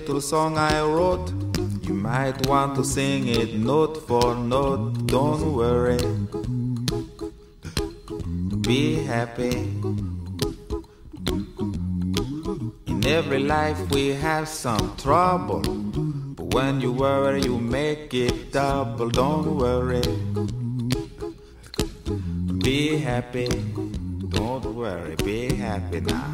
little song I wrote. You might want to sing it note for note. Don't worry, be happy. In every life we have some trouble, but when you worry you make it double. Don't worry, be happy. Don't worry, be happy now.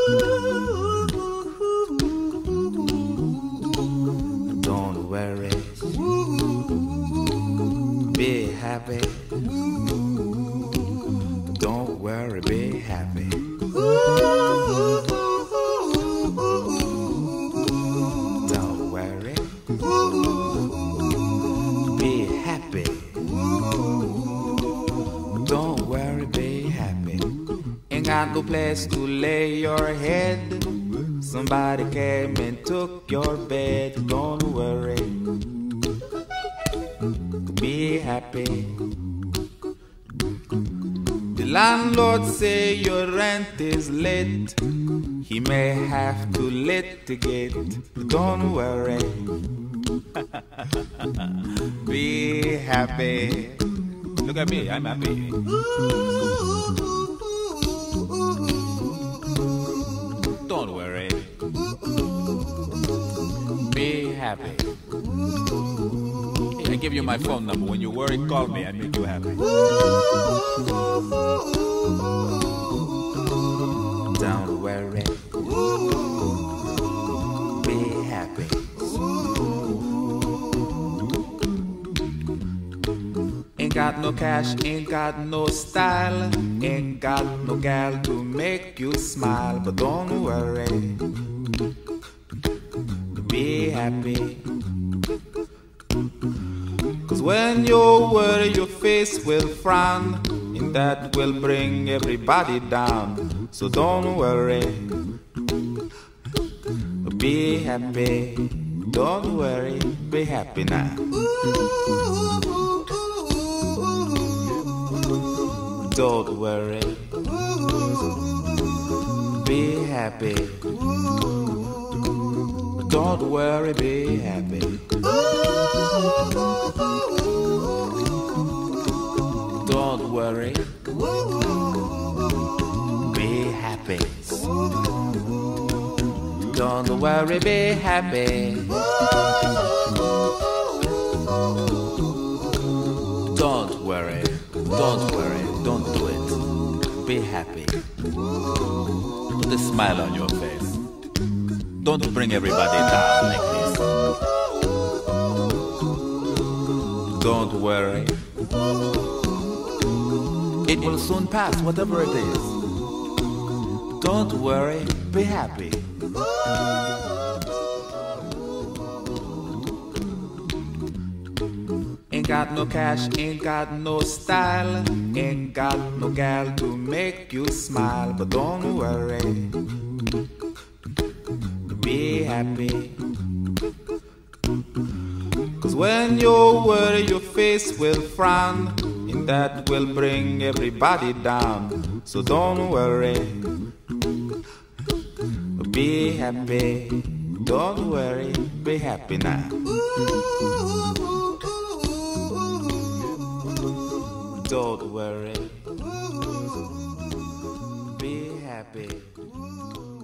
Don't worry, be happy. Don't worry, be happy. Don't worry, be happy. Don't worry, be happy. Ain't got no place to lay your head. Somebody came and took your bed. Don't worry, be happy. The landlord say your rent is late. He may have to litigate. Don't worry, be happy. Look at me, I'm happy. Don't worry, be happy. I give you my phone number. When you worry, call me. I make you happy. Don't worry, be happy. Ain't got no cash, ain't got no style, ain't got no gal to make you smile. But don't worry, be happy. 'Cause when you worry your face will frown, and that will bring everybody down. So don't worry, be happy. Don't worry, be happy now. Don't worry, be happy. Don't worry, be happy. Don't worry, be happy. Don't worry, be happy. Don't worry, don't do it. Be happy. Put a smile on your face. Don't bring everybody down like this. Don't worry, it will soon pass, whatever it is. Don't worry, be happy. Ain't got no cash, ain't got no style, ain't got no gal to make you smile. But don't worry, be happy. 'Cause when you worry your face will frown, and that will bring everybody down. So don't worry, be happy. Don't worry, be happy now. Don't worry, be happy.